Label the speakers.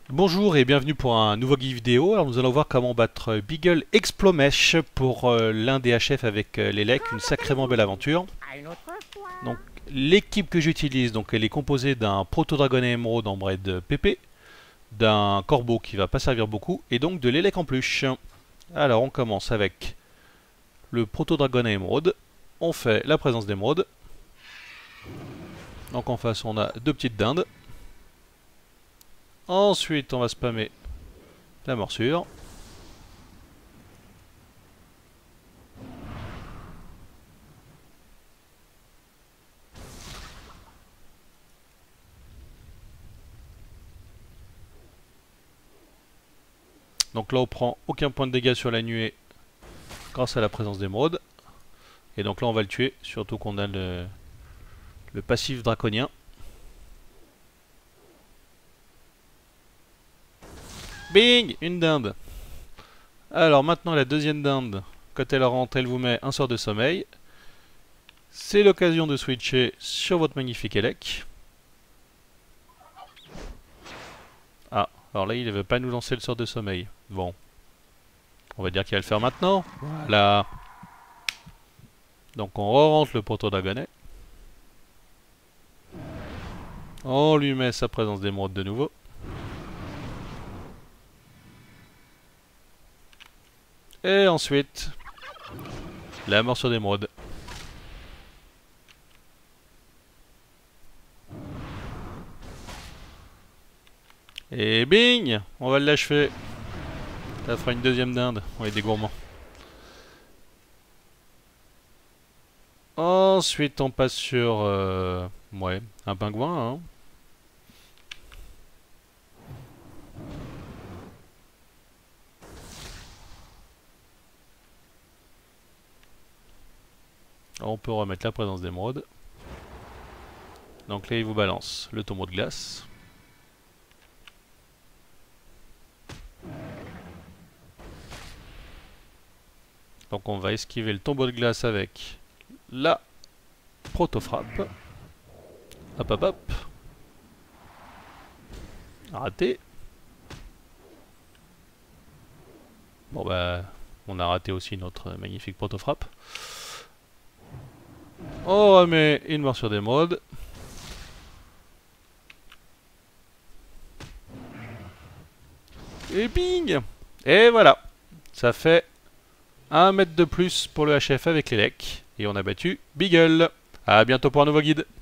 Speaker 1: Bonjour et bienvenue pour un nouveau guide vidéo. Alors nous allons voir comment battre Beagle Explomesh pour l'un des HF avec l'Elec, une sacrément belle aventure. Donc l'équipe que j'utilise, donc elle est composée d'un Proto-Dragon et Émeraude en braid PP, d'un Corbeau qui va pas servir beaucoup et donc de l'Elec en pluche. Alors on commence avec le Proto-Dragon et Émeraude. On fait la présence d'émeraude. Donc en face on a deux petites dindes. Ensuite on va spammer la morsure. Donc là on prend aucun point de dégâts sur la nuée grâce à la présence d'émeraude. Et donc là on va le tuer, surtout qu'on a le passif draconien. Bing! Une dinde. Alors maintenant la deuxième dinde, quand elle rentre, elle vous met un sort de sommeil. C'est l'occasion de switcher sur votre magnifique Elec. Ah, alors là il ne veut pas nous lancer le sort de sommeil. Bon, on va dire qu'il va le faire maintenant. Voilà. Donc on re-rentre le proto-dragonnet. On lui met sa présence d'émeraude de nouveau. Et ensuite, la morsure d'émeraude. Et bing! On va l'achever. Ça fera une deuxième dinde. On est des gourmands. Ensuite, on passe sur... ouais, un pingouin, hein. On peut remettre la présence d'émeraude. Donc là, il vous balance le tombeau de glace. Donc on va esquiver le tombeau de glace avec la proto-frappe. Hop hop hop. Raté. Bon bah, on a raté aussi notre magnifique proto-frappe. On remet une morsure d'émeraude. Et bing! Et voilà. Ça fait 1 mètre de plus pour le HF avec l'Elec. Et on a battu Beagle. A bientôt pour un nouveau guide.